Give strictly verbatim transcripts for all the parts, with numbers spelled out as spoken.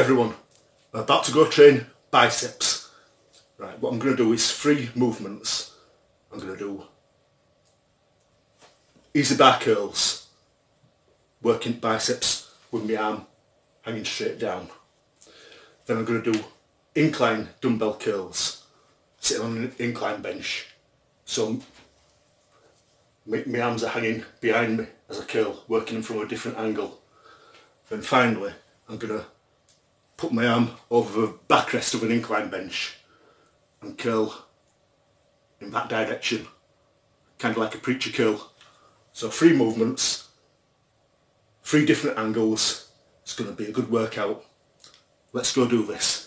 everyone, I'm about to go train biceps. Right, what I'm going to do is three movements. I'm going to do easy bar curls, working biceps with my arm hanging straight down. Then I'm going to do incline dumbbell curls, sitting on an incline bench. So my, my arms are hanging behind me as I curl, working them from a different angle. Then finally, I'm going to put my arm over the backrest of an incline bench and curl in that direction, kind of like a preacher curl. So three movements, three different angles. It's going to be a good workout. Let's go do this.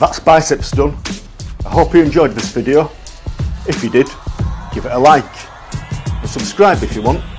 That's biceps done. I hope you enjoyed this video. If you did, give it a like and subscribe if you want.